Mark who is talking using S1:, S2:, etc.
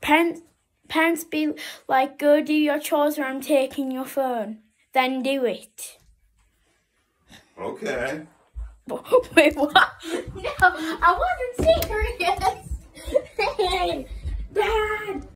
S1: Parents be like, go do your chores or I'm taking your phone. Then do it.
S2: Okay.
S1: Wait, what? No, I wasn't serious.